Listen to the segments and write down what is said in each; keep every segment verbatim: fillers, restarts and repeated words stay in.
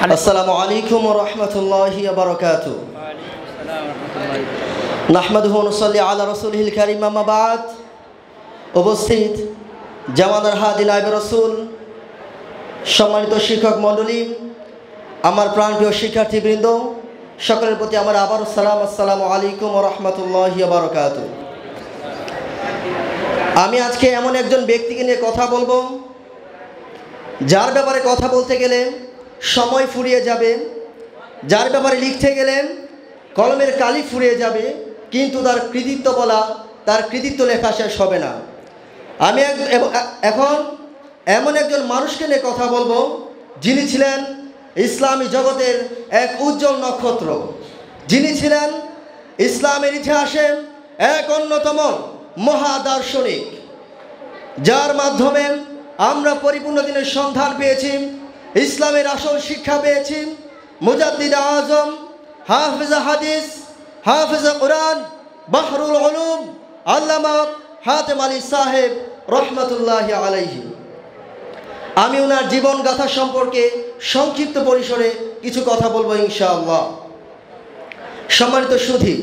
আসসালামু আলাইকুম ওয়া রাহমাতুল্লাহি ওয়া বারাকাতুহু। নাহমাদুহু ওয়া নুসাল্লি আলা রাসূলিল কারীম, আম্মা বা'দ। উপস্থিত জামানার হাদি নায়েবে রাসূল, সম্মানিত শিক্ষক মণ্ডলী, আমার প্রাণপ্রিয় শিক্ষার্থীবৃন্দ, সকলের প্রতি আমার আবারও সালাম। আসসালামু আলাইকুম ওয়া রাহমাতুল্লাহি ওয়া বারাকাতুহু। আমি আজকে এমন একজন ব্যক্তিকে নিয়ে কথা বলবো, যার ব্যাপারে কথা বলতে গেলে সময় ফুরিয়ে যাবে, যার ব্যাপারে লিখতে গেলে কলমের কালি ফুরিয়ে যাবে, কিন্তু তার কৃতিত্ব বলা, তার কৃতিত্ব লেখা শেষ হবে না। আমি এখন এমন একজন মানুষকে নিয়ে কথা বলবো, যিনি ছিলেন ইসলামী জগতের এক উজ্জ্বল নক্ষত্র, যিনি ছিলেন ইসলামের ইতিহাসে এক অন্যতম মহাদার্শনিক, যার মাধ্যমে আমরা পরিপূর্ণ দিনের সন্ধান পেয়েছি, ইসলামের আসল শিক্ষা পেয়েছি। মুজাদ্দিদ আজম, হাফিজ হাদিস, হাফিজ কোরআন, বাহরুল উলুম, আল্লামা হাতেম আলী সাহেব রহমতুল্লাহি আলাইহি। আমি ওনার জীবন গাথা সম্পর্কে সংক্ষিপ্ত পরিসরে কিছু কথা বলবো ইনশাআল্লাহ। সম্মানিত সুধী,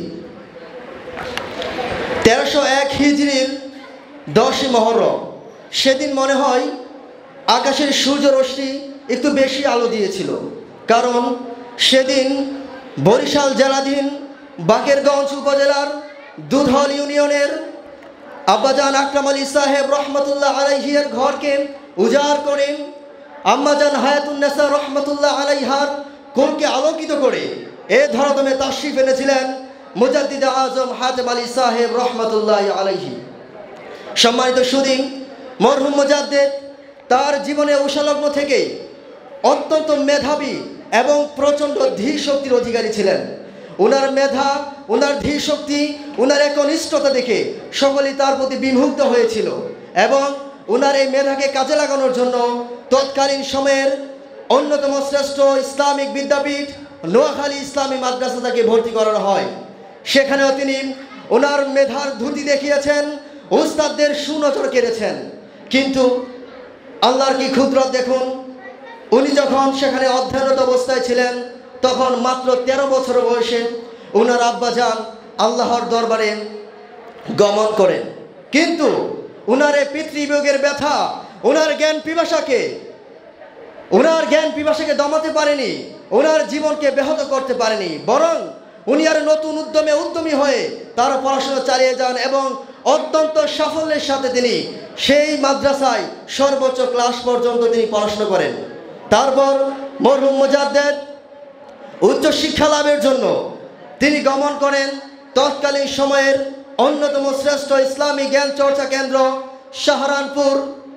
তেরোশো এক হিজরির দশই মহরম, সেদিন মনে হয় আকাশের সূর্য রশ্মি একটু বেশি আলো দিয়েছিল, কারণ সেদিন বরিশাল জেলাধীন বাকেরগঞ্জ উপজেলার দুধল ইউনিয়নের আব্বাজান আকরাম আলী সাহেব রহমতুল্লাহ আলাইহির ঘরকে উজাড় করে আম্মাজান হায়াতুন্নেসা রহমতুল্লাহ আলাইহার কোলকে আলোকিত করে এ ধরাতমে তাশরিফ এনেছিলেন মুজাদ্দিদ আজম হাতেম আলী সাহেব রহমতুল্লাহ আলাইহি। সম্মানিত সুধী, মরহুম মুজাদ্দিদ তার জীবনে উষালগ্ন থেকে অত্যন্ত মেধাবী এবং প্রচণ্ড ধী শক্তির অধিকারী ছিলেন। ওনার মেধা, ওনার ধী শক্তি, ওনার একনিষ্ঠতা দেখে সকলেই তার প্রতি বিমুগ্ধ হয়েছিল, এবং ওনার এই মেধাকে কাজে লাগানোর জন্য তৎকালীন সময়ের অন্যতম শ্রেষ্ঠ ইসলামিক বিদ্যাপীঠ নোয়াখালী ইসলামী মাদ্রাসা তাকে ভর্তি করানো হয়। সেখানেও তিনি ওনার মেধার ধুতি দেখিয়েছেন, উস্তাদদের সুনজর কেড়েছেন। কিন্তু আল্লাহর কি কুদরত দেখুন, উনি যখন সেখানে অধ্যয়নরত অবস্থায় ছিলেন, তখন মাত্র তেরো বছর বয়সে ওনার আব্বাজান আল্লাহর দরবারে গমন করেন। কিন্তু ওনার এই পিতৃবিয়োগের ব্যথা ওনার জ্ঞান পিপাসাকে ওনার জ্ঞান পিপাসাকে দমাতে পারেনি, ওনার জীবনকে ব্যাহত করতে পারেনি, বরং উনি আর নতুন উদ্যমে উদ্যমী হয়ে তার পড়াশোনা চালিয়ে যান এবং অত্যন্ত সাফল্যের সাথে তিনি সেই মাদ্রাসায় সর্বোচ্চ ক্লাস পর্যন্ত তিনি পড়াশোনা করেন। তারপর মরহুম মুজাদ্দিদ উচ্চ শিক্ষা লাভের জন্য তিনি গমন করেন তৎকালীন সময়ের অন্যতম শ্রেষ্ঠ ইসলামী জ্ঞান চর্চা কেন্দ্র শাহরানপুর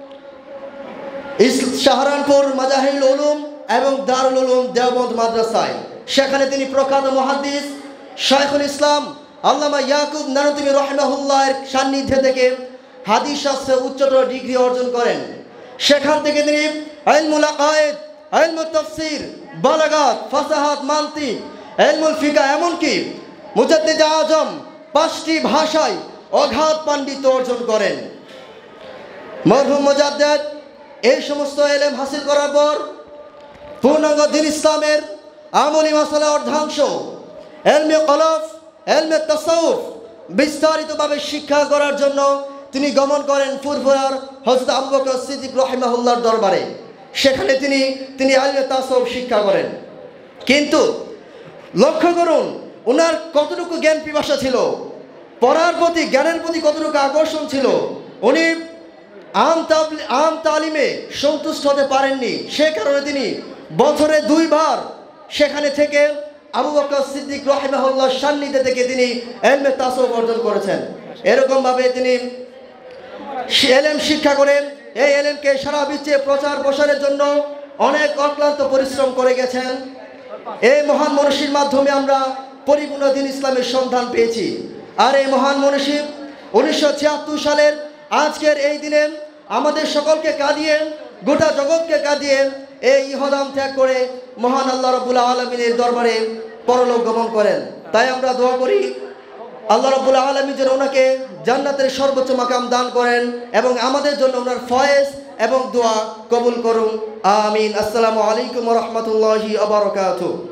শাহরানপুর মাজাহিরুল উলুম এবং দারুল উলুম দেওবন্দ মাদ্রাসায়। সেখানে তিনি প্রখ্যাত মুহাদ্দিস শাইখুল ইসলাম আল্লামা ইয়াকুব নানুতুবি রাহিমাহুল্লাহর সান্নিধ্যে থেকে হাদিস শাস্ত্রে উচ্চতর ডিগ্রি অর্জন করেন। সেখান থেকে তিনি ইলমুল আকায়েদ, ইলমুত তাফসীর, বালাগাত, ফাসাহাত, মানতিক, ইলমুল ফিকহ, এমনকি মুজাদ্দিদ আজম পাঁচটি ভাষায় অগাধ পাণ্ডিত্য অর্জন করেন। মরহুম মুজাদ্দিদ এই সমস্ত ইলম হাসিল করার পর পূর্ণাঙ্গ দ্বীন ইসলামের আমলি মাসালা অর্ধাংশ, ইলমে কলফ, ইলমে তাসাউফ বিস্তারিতভাবে শিক্ষা করার জন্য তিনি গমন করেন ফুরফুরার হযরত আবু বকর সিদ্দিক রাহিমাহুল্লাহর দরবারে। সেখানে তিনি তিনি ইলমে তাসাউফ শিক্ষা করেন। কিন্তু লক্ষ্য করুন, ওনার কতটুকু জ্ঞান পিপাসা ছিল, পড়ার প্রতি, জ্ঞানের প্রতি কতটুকু আকর্ষণ ছিল। উনি আম আম তালিমে সন্তুষ্ট হতে পারেননি, সে কারণে তিনি বছরে দুইবার সেখানে থেকে আবু বকর সিদ্দিক রাহিমাহুল্লাহর সান্নিধ্যে থেকে তিনি ইলমে তাসাউফ অর্জন করেছেন। এরকমভাবে তিনি এলেম শিক্ষা করে এই এলেমকে সারা বিশ্বে প্রচার প্রসারের জন্য অনেক অক্লান্ত পরিশ্রম করে গেছেন। এই মহান মনীষীর মাধ্যমে আমরা পরিপূর্ণ দ্বীন ইসলামের সন্ধান পেয়েছি। আর এই মহান মনীষী উনিশশো ছিয়াত্তর সালের আজকের এই দিনে আমাদের সকলকে কাঁদিয়ে, গোটা জগৎকে কাঁদিয়ে এই ইহদাম ত্যাগ করে মহান আল্লাহ রাব্বুল আলামিনের দরবারে পরলোক গমন করেন। তাই আমরা দোয়া করি আল্লাহ রাব্বুল আলামিন যেন ওনাকে জান্নাতের সর্বোচ্চ মাকাম দান করেন এবং আমাদের জন্য ওনার ফয়েজ এবং দোয়া কবুল করুন। আমিন। আসসালামু আলাইকুম ওয়া রাহমাতুল্লাহি ওয়া বারাকাতুহু।